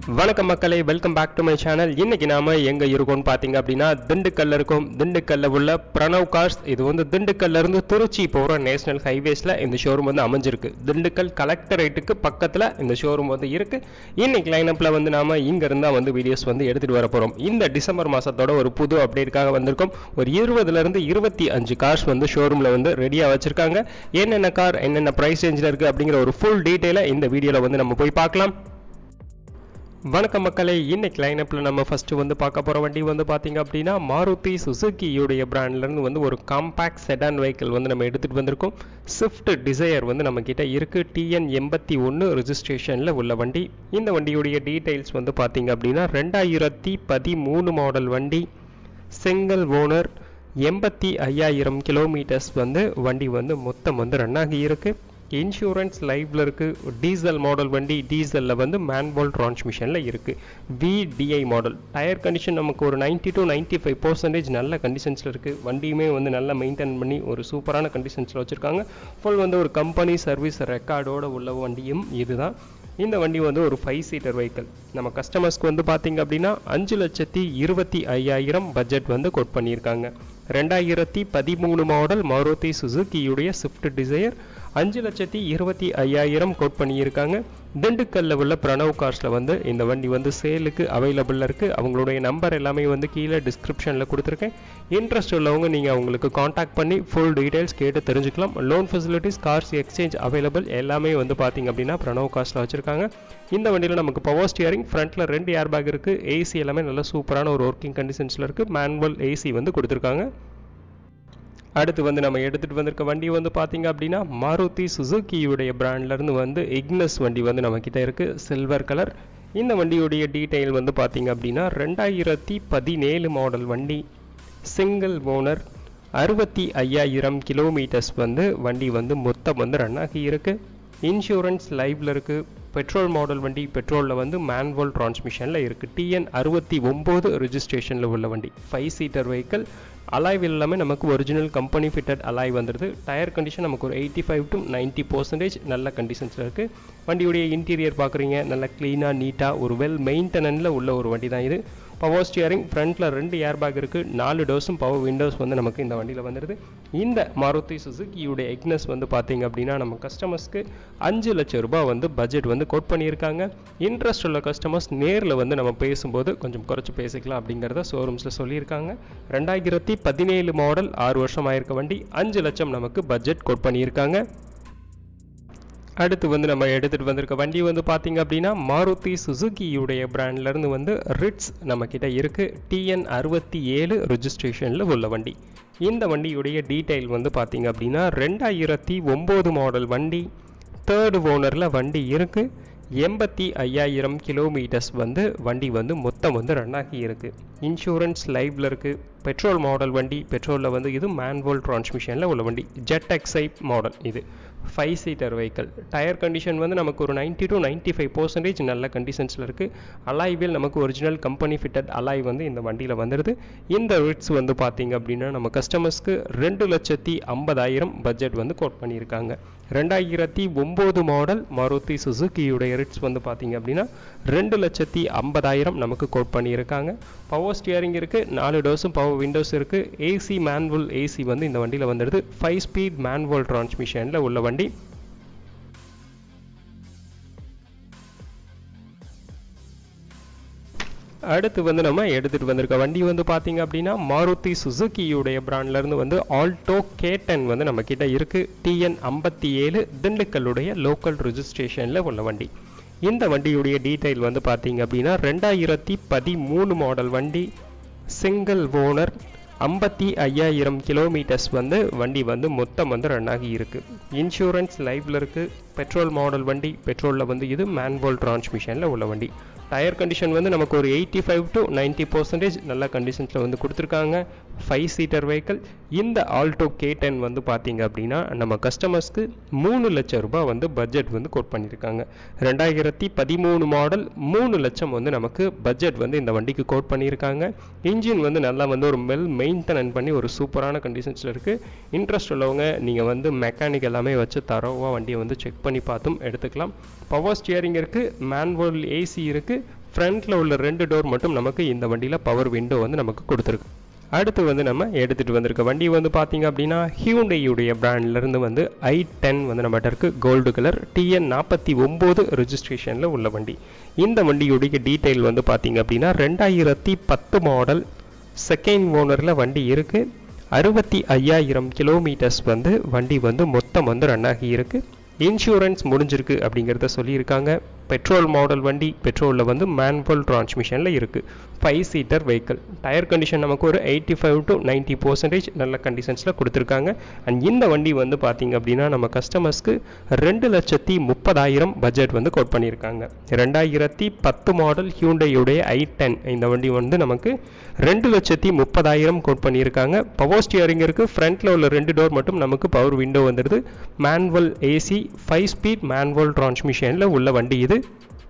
வணக்கம் மக்களே, welcome back to my channel. இன்னைக்கு நாம எங்க இருக்கோம்னு பாத்தீங்க அப்படின்னா திண்டுக்கல்ல இருக்கும். திண்டுக்கல்ல உள்ள பிரணவ் கார்ஸ். இது வந்து திண்டுக்கல்ல இருந்து திருச்சி போற நேஷனல் ஹைவேஸ்ல இந்த ஷோரூம் வந்து அமைஞ்சிருக்கு. திண்டுக்கல் கலெக்டரேட்டுக்கு பக்கத்துல இந்த ஷோரூம் வந்து இருக்கு. இன்னைக்கு லைனப்ல வந்து நாம இங்க இருந்தா வந்து வீடியோஸ் வந்து எடுத்துட்டு வர போறோம். இந்த டிசம்பர் மாசத்தோட ஒரு புது அப்டேட்டுக்காக வந்திருக்கோம். ஒரு 20ல இருந்து 25 கார்ஸ் வந்து ஷோரூம்ல வந்து ரெடியா வச்சிருக்காங்க. என்னென்ன கார், என்னென்ன பிரைஸ் ரேஞ்சில் இருக்கு அப்படிங்கிற ஒரு ஃபுல் டீடைலை இந்த வீடியோல வந்து நம்ம போய் பார்க்கலாம். வணக்கம் மக்களே, இன்னைக்கு லைனப்ல நம்ம ஃபர்ஸ்ட் வந்து பார்க்க போற வண்டி வந்து பாத்தீங்க அப்படின்னா மாருதி சுசுகியோடைய பிராண்ட்ல இருந்து வந்து ஒரு காம்பாக்ட் செடான் வெஹிக்கிள் வந்து நம்ம எடுத்துட்டு வந்திருக்கோம். ஸ்விஃப்ட் டிசையர் வந்து நம்ம கிட்ட இருக்கு. TN81 ரெஜிஸ்ட்ரேஷன்ல உள்ள வண்டி. இந்த வண்டியுடைய டீடைல்ஸ் வந்து பாத்தீங்க அப்படின்னா 2013 மாடல் வண்டி, சிங்கிள் ஓனர், 85,000 கிலோமீட்டர்ஸ் வந்து வண்டி வந்து மொத்தம் வந்து ரன் ஆகி இருக்கு. இன்சூரன்ஸ் லைவ்ல இருக்கு. டீசல் மாடல் வண்டி, டீசல்ல வந்து மேனுவல் டிரான்ஸ்மிஷன்ல இருக்கு. VDI model. டயர் கண்டிஷன் நமக்கு ஒரு 90 to 95% நல்ல கண்டிஷன்ஸ்ல இருக்கு. வண்டியுமே வந்து நல்லா மெயின்டைன் பண்ணி ஒரு சூப்பரான கண்டிஷன்ஸ்ல வச்சிருக்காங்க. ஃபுல் வந்து ஒரு கம்பெனி சர்வீஸ் ரெக்கார்டோட உள்ள வண்டியும் இதுதான். இந்த வண்டி வந்து ஒரு 5 சீட்டர் வெஹிக்கிள். நம்ம கஸ்டமர்ஸ்க்கு வந்து பாத்தீங்க அப்படின்னா 5,25,000 பட்ஜெட் வந்து கோட் பண்ணியிருக்காங்க. 2013 மாடல் மாருதி சுசுகியுடைய ஸ்விஃப்ட் டிசையர் 5,25,000 கோட் பண்ணியிருக்காங்க. திண்டுக்கல்ல உள்ள பிரணவ் கார்ஸ்ல வந்து இந்த வண்டி வந்து சேலுக்கு அவைலபிள் இருக்கு. அவங்களுடைய நம்பர் எல்லாமே வந்து கீழே டிஸ்கிரிப்ஷன்ல கொடுத்துருக்கேன். இன்ட்ரெஸ்ட் உள்ளவங்க நீங்க அவங்களுக்கு காண்டாக்ட் பண்ணி ஃபுல் டீடைல்ஸ் கேட்டு தெரிஞ்சுக்கலாம். Loan facilities, cars exchange available எல்லாமே வந்து பாத்தீங்க அப்படின்னா பிரணவ் கார்ஸ்ல வச்சிருக்காங்க. இந்த வண்டியில நமக்கு பவர் ஸ்டியரிங், ஃப்ரண்ட்ல 2 ஏர் பேக் இருக்கு. ஏசி எல்லாமே நல்ல சூப்பரான ஒரு ஒர்க்கிங் கண்டிஷன்ஸ்ல இருக்கு. மேனுவல் ஏசி வந்து கொடுத்துருக்காங்க. அடுத்து வந்து நம்ம எடுத்துட்டு வந்திருக்க வண்டி வந்து பாத்தீங்க அப்படின்னா மாருதி சுசுகியுடைய பிராண்ட்ல இருந்து வந்து இக்னஸ் வண்டி வந்து நம்ம கிட்ட இருக்கு. Silver colour. இந்த வண்டியுடைய டீடைல் வந்து பாத்தீங்க அப்படின்னா 2017 மாடல் வண்டி, சிங்கிள் ஓனர், 65,000 கிலோமீட்டர்ஸ் வந்து வண்டி வந்து மொத்தம் வந்து ரன் ஆகி இருக்கு. இன்சூரன்ஸ் லைவ்ல இருக்கு. பெட்ரோல் மாடல் வண்டி, பெட்ரோல்ல வந்து மேனுவல் டிரான்ஸ்மிஷன்ல இருக்கு. TN69 ரெஜிஸ்ட்ரேஷன்ல உள்ள வண்டி. 5 சீட்டர் வெஹிக்கிள். அலாய் எல்லாமே நமக்கு ஒரிஜினல் கம்பெனி ஃபிட்டட் அலாய் வந்துடுது. டயர் கண்டிஷன் நமக்கு ஒரு 85 to 90% நல்ல கண்டிஷன்ஸில் இருக்குது. வண்டியுடைய இன்டீரியர் பார்க்குறீங்க, நல்ல க்ளீனாக நீட்டாக ஒரு வெல் மெயின்டெனன்ஸில் உள்ள ஒரு வண்டி தான் இது. பவர் ஸ்டியரிங், ஃப்ரண்ட்டில் 2 ஏர் பேக் இருக்குது. 4 டோர்ஸும் பவர் விண்டோஸ் வந்து நமக்கு இந்த வண்டியில் வந்துடுது. இந்த மாருதி சுசுகியுடைய இக்னஸ் வந்து பார்த்தீங்க அப்படின்னா நம்ம கஸ்டமர்ஸ்க்கு 5 லட்சம் ரூபாய் வந்து பட்ஜெட் வந்து கோட் பண்ணியிருக்காங்க. இன்ட்ரெஸ்ட் உள்ள கஸ்டமர்ஸ் நேரில் வந்து நம்ம பேசும்போது கொஞ்சம் குறைச்சி பேசிக்கலாம் அப்படிங்கிறத ஷோரூம்ஸில் சொல்லியிருக்காங்க. 2017 மாடல், 6 வருஷம் ஆயிருக்க வண்டி, 5 லட்சம் நமக்கு பட்ஜெட் கோட் பண்ணியிருக்காங்க. அடுத்து வந்து நம்ம எடுத்துட்டு வந்திருக்க வண்டி வந்து பாத்தீங்க அப்படின்னா மாருதி சுசுகியுடைய பிராண்ட்ல இருந்து வந்து ரிட்ஸ் நம்ம கிட்ட இருக்கு. TN67 ரெஜிஸ்ட்ரேஷன்ல உள்ள வண்டி. இந்த வண்டியுடைய டீடைல் வந்து பாத்தீங்க அப்படின்னா 2009 மாடல் வண்டி, 3rd ஓனர்ல வண்டி இருக்கு. 85,000 கிலோமீட்டர்ஸ் வந்து வண்டி வந்து மொத்தம் வந்து ரன் ஆகி இருக்கு. இன்சூரன்ஸ் லைவ்ல இருக்கு. பெட்ரோல் மாடல் வண்டி, பெட்ரோல்ல வந்து இது மேனுவல் டிரான்ஸ்மிஷன்ல உள்ள வண்டி. ஜெட் எக்ஸை மாடல் இது. 5 சீட்டர் வெஹிக்கிள். டயர் கண்டிஷன் வந்து நமக்கு ஒரு 90 to 95% நல்ல கண்டிஷன்ஸில் இருக்குது. அலாய் வீல் நமக்கு ஒரிஜினல் கம்பெனி ஃபிட்டட் அலாய் வந்து இந்த வண்டியில் வந்துடுது. இந்த ரிட்ஸ் வந்து பார்த்தீங்க அப்படின்னா நம்ம கஸ்டமர்ஸ்க்கு 2,50,000 பட்ஜெட் வந்து கோட் பண்ணியிருக்காங்க. 2009 மாடல் மாருதி சுசுகியுடைய ரிட்ஸ் வந்து பார்த்தீங்க அப்படின்னா 2,50,000 நமக்கு கோட் பண்ணியிருக்காங்க. பவர் ஸ்டியரிங் இருக்குது. 4 டோர்ஸும் பவர் விண்டோஸ் இருக்குது. ஏசி, மேனுவல் ஏசி வந்து இந்த வண்டியில் வந்துடுது. 5 ஸ்பீட் மேனுவல் டிரான்ஸ்மிஷனில் உள்ள வண்டி. அடுத்து வந்து நம்ம எடுத்துட்டு வந்திருக்க வண்டி வந்து பாத்தீங்க அப்படின்னா மாருதி சுசுகியுடைய பிராண்ட்ல இருந்து வந்து ஆல்டோ K10 வந்து நம்ம கிட்ட இருக்கு. TN57 திண்டுக்கல்லுடைய லோக்கல் ரெஜிஸ்ட்ரேஷன்ல உள்ள வண்டி. இந்த வண்டியுடைய டீடைல் வந்து பாத்தீங்க அப்படின்னா 2013 மாடல் வண்டி, சிங்கிள் ஓனர், 55,000 கிலோமீட்டர்ஸ் வந்து வண்டி வந்து மொத்தம் வந்து ரன் ஆகி இருக்கு. இன்சூரன்ஸ் லைவ்ல இருக்கு. பெட்ரோல் மாடல் வண்டி, பெட்ரோல்ல வந்து இது மேனுவல் டிரான்ஸ்மிஷன்ல உள்ள வண்டி. டயர் கண்டிஷன் வந்து நமக்கு ஒரு 85 to 90% நல்ல கண்டிஷன்ஸில் வந்து கொடுத்துருக்காங்க. 5 சீட்டர் வெஹிக்கிள். இந்த ஆல்டோ K10 வந்து பார்த்தீங்க அப்படின்னா நம்ம கஸ்டமர்ஸ்க்கு 3 லட்சம் ரூபாய் வந்து பட்ஜெட் வந்து கோட் பண்ணியிருக்காங்க. 2013 மாடல், 3 லட்சம் வந்து நமக்கு பட்ஜெட் வந்து இந்த வண்டிக்கு கோட் பண்ணியிருக்காங்க. இன்ஜின் வந்து நல்லா வந்து ஒரு மெயின்டெனன் பண்ணி ஒரு சூப்பரான கண்டிஷன்ஸில் இருக்குது. இன்ட்ரெஸ்ட் உள்ளவங்க நீங்கள் வந்து மெக்கானிக் எல்லாமே வச்சு தரவாக வண்டியை வந்து செக் பண்ணி பார்த்தும் எடுத்துக்கலாம். பவர் ஸ்டியரிங் இருக்குது. மேனுவல் ஏசி இருக்குது. ஃப்ரண்ட்டில் உள்ள 2 டோர் மட்டும் நமக்கு இந்த வண்டியில் பவர் விண்டோ வந்து நமக்கு கொடுத்துருக்கு. அடுத்து வந்து நம்ம எடுத்துகிட்டு வந்திருக்க வண்டி வந்து பார்த்திங்க அப்படின்னா ஹியூண்டையுடைய பிராண்ட்லேருந்து வந்து i10 வந்து நம்மகிட்ட இருக்குது. கோல்டு கலர் TN 49 ரெஜிஸ்ட்ரேஷனில் உள்ள வண்டி. இந்த வண்டியுடைய டீட்டெயில் வந்து பார்த்திங்க அப்படின்னா 2010 மாடல், செகண்ட் ஓனரில் வண்டி இருக்குது. 65,000 கிலோமீட்டர்ஸ் வந்து வண்டி வந்து மொத்தம் வந்து ரன் ஆகி இருக்குது. இன்சூரன்ஸ் முடிஞ்சிருக்கு அப்படிங்கிறத சொல்லியிருக்காங்க. பெட்ரோல் மாடல் வண்டி, பெட்ரோலில் வந்து மேனுவல் டிரான்ஸ்மிஷனில் இருக்குது. 5 சீட்டர் வெஹிக்கிள். டயர் கண்டிஷன் நமக்கு ஒரு 85 to 90% நல்ல கண்டிஷன்ஸில் கொடுத்துருக்காங்க. அண்ட் இந்த வண்டி வந்து பார்த்திங்க அப்படின்னா நம்ம கஸ்டமர்ஸ்க்கு 2,30,000 பட்ஜெட் வந்து கோட் பண்ணியிருக்காங்க. 2010 மாடல் ஹியூண்டையுடைய i10 இந்த வண்டி வந்து நமக்கு 2,30,000 கோட் பண்ணியிருக்காங்க. பவர் ஸ்டியரிங் இருக்குது. ஃப்ரண்ட்டில் உள்ள 2 டோர் மட்டும் நமக்கு பவர் விண்டோ வந்துடுது. மேனுவல் ஏசி 5 ஸ்பீட் மேனுவல் டிரான்ஸ்மிஷனில் உள்ள வண்டி இது.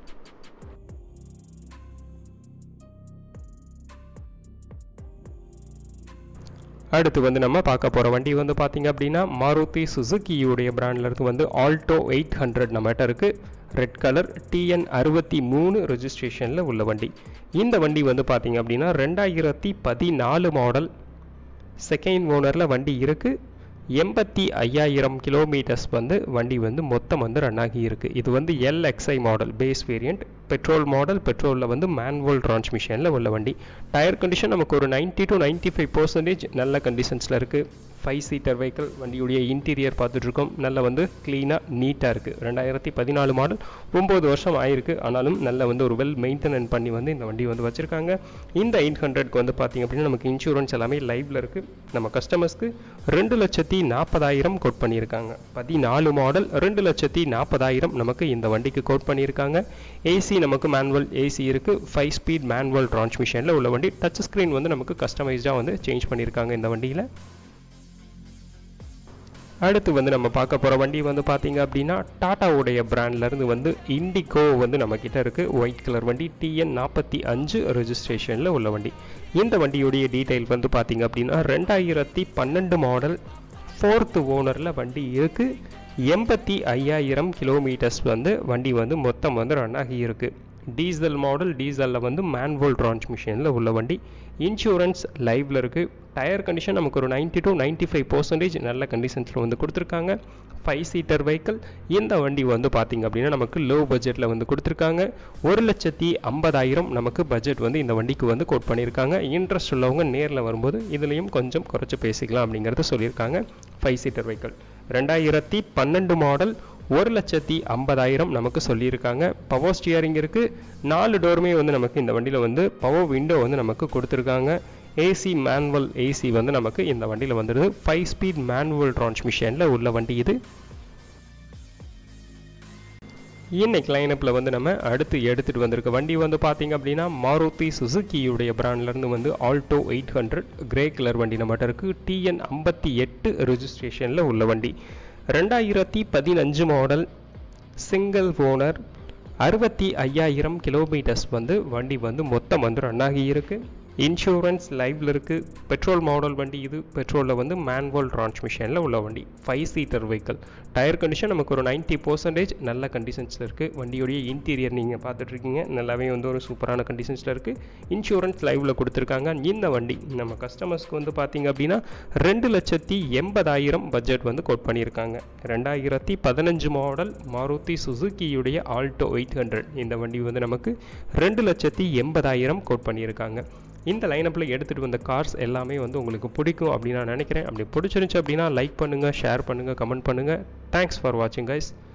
அடுத்து வந்து நம்ம பார்க்க போகிற வண்டி வந்து பார்த்திங்க அப்படின்னா மாருதி சுசுகியுடைய பிராண்ட்லேருந்து வந்து ஆல்டோ 800 நம்மகிட்ட இருக்குது. ரெட் கலர் TN 63 ரெஜிஸ்ட்ரேஷனில் உள்ள வண்டி. இந்த வண்டி வந்து பார்த்திங்க அப்படின்னா 2014 மாடல், செகண்ட் ஓனரில் வண்டி இருக்குது. 85,000 கிலோமீட்டர்ஸ் வந்து வண்டி வந்து மொத்தம் வந்து ரன் ஆகி இருக்குது. இது வந்து LXI model, base variant, petrol model. பெட்ரோலில் வந்து மேனுவல் டிரான்ஸ்மிஷனில் உள்ள வண்டி. டயர் கண்டிஷன் நமக்கு ஒரு 90 to 95% நல்ல கண்டிஷன்ஸில் இருக்குது. 5 சீட்டர் வெஹிக்கிள். வண்டியுடைய இன்டீரியர் பார்த்துட்ருக்கோம். நல்ல வந்து க்ளீனாக நீட்டாக இருக்குது. 2014 மாடல், 9 வருஷம் ஆயிருக்கு. ஆனாலும் நல்ல வந்து ஒரு வெல் மெயின்டெனன்ஸ் பண்ணி வந்து இந்த வண்டி வந்து வச்சுருக்காங்க. இந்த 800க்கு வந்து பார்த்திங்க அப்படின்னா நமக்கு இன்சூரன்ஸ் எல்லாமே லைவில் இருக்குது. நம்ம கஸ்டமர்ஸ்க்கு 2,40,000 கோட் பண்ணியிருக்காங்க. 14 மாடல், 2,40,000 நமக்கு இந்த வண்டிக்கு கோட் பண்ணியிருக்காங்க. ஏசி நமக்கு மேனுவல் ஏசி இருக்குது. 5 ஸ்பீட் மேனுவல் டிரான்ஸ்மிஷனில் உள்ள வண்டி. டச் ஸ்க்ரீன் வந்து நமக்கு கஸ்டமைஸ்டாக வந்து சேஞ்ச் பண்ணியிருக்காங்க இந்த வண்டியில். அடுத்து வந்து நம்ம பார்க்க போகிற வண்டி வந்து பார்த்திங்க அப்படின்னா டாட்டாவுடைய பிராண்ட்லேருந்து வந்து இண்டிகோ வந்து நம்மக்கிட்ட இருக்குது. ஒயிட் கலர் வண்டி, TN 45 ரெஜிஸ்ட்ரேஷனில் உள்ள வண்டி. இந்த வண்டியுடைய டீட்டெயில் வந்து பார்த்திங்க அப்படின்னா 2012 மாடல், 4th ஓனரில் வண்டி இருக்குது. 85,000 கிலோமீட்டர்ஸ் வந்து வண்டி வந்து மொத்தம் வந்து ரன் ஆகி இருக்குது. டீசல் மாடல், டீசலில் வந்து மேனுவல் டிரான்ஸ்மிஷனில் உள்ள வண்டி. இன்சூரன்ஸ் லைவில் இருக்குது. டயர் கண்டிஷன் நமக்கு ஒரு 90 to 95% நல்ல கண்டிஷன்ஸில் வந்து கொடுத்துருக்காங்க. 5 சீட்டர் வெஹிக்கிள். இந்த வண்டி வந்து பார்த்திங்க அப்படின்னா நமக்கு லோ பட்ஜெட்டில் வந்து கொடுத்துருக்காங்க. 1,50,000 நமக்கு பட்ஜெட் வந்து இந்த வண்டிக்கு வந்து கோட் பண்ணியிருக்காங்க. இன்ட்ரெஸ்ட் உள்ளவங்க நேரில் வரும்போது இதுலேயும் கொஞ்சம் குறைச்சி பேசிக்கலாம் அப்படிங்கிறத சொல்லியிருக்காங்க. 5 சீட்டர் வெஹிக்கிள். 2012 மாடல், 1,50,000 நமக்கு சொல்லியிருக்காங்க. பவர் ஸ்டியரிங் இருக்குது. 4 டோருமே வந்து நமக்கு இந்த வண்டியில் வந்து பவர் விண்டோ வந்து நமக்கு கொடுத்துருக்காங்க. ஏசி மேனுவல் ஏசி வந்து நமக்கு இந்த வண்டியில் வந்துடுது. 5 ஸ்பீட் மேனுவல் டிரான்ஸ்மிஷனில் உள்ள வண்டி இது. இன்னைக்கு லைனப்பில் வந்து நம்ம அடுத்து எடுத்துகிட்டு வந்திருக்க வண்டி வந்து பார்த்திங்க அப்படின்னா மாருதி சுசுகியுடைய பிராண்ட்லேருந்து வந்து ஆல்டோ 800 கிரே கலர் வண்டி நம்மகிட்ட இருக்குது. TN 58 ரெஜிஸ்ட்ரேஷனில் உள்ள வண்டி. 2015 மாடல், சிங்கிள் ஓனர், 65,000 கிலோமீட்டர்ஸ் வந்து வண்டி வந்து மொத்தம் வந்து ரன் ஆகி இருக்குது. இன்சூரன்ஸ் லைவில் இருக்குது. பெட்ரோல் மாடல் வண்டி இது. பெட்ரோலில் வந்து மேனுவல் டிரான்ஸ்மிஷனில் உள்ள வண்டி. 5 சீட்டர் வெஹிக்கிள். டயர் கண்டிஷன் நமக்கு ஒரு 90% நல்ல கண்டிஷன்ஸில் இருக்குது. வண்டியோடைய இன்டீரியர் நீங்கள் பார்த்துட்ருக்கீங்க. நல்லாவே வந்து ஒரு சூப்பரான கண்டிஷன்ஸில் இருக்குது. இன்சூரன்ஸ் லைவில் கொடுத்துருக்காங்க. இந்த வண்டி நம்ம கஸ்டமர்ஸ்க்கு வந்து பார்த்திங்க அப்படின்னா 2,80,000 பட்ஜெட் வந்து கோட் பண்ணியிருக்காங்க. 2015 மாடல் மாருதி சுசுகியுடைய ஆல்டோ 800 இந்த வண்டி வந்து நமக்கு 2,80,000 கோட் பண்ணியிருக்காங்க. இந்த லைனப்பில் எடுத்துகிட்டு வந்த கார்ஸ் எல்லாமே வந்து உங்களுக்கு பிடிக்கும் அப்படின்னு நான் நினைக்கிறேன். அப்படி பிடிச்சிருந்துச்சு அப்படின்னா லைக் பண்ணுங்கள், ஷேர் பண்ணுங்கள், கமெண்ட் பண்ணுங்கள். தேங்க்ஸ் ஃபார் வாட்சிங் கைஸ்.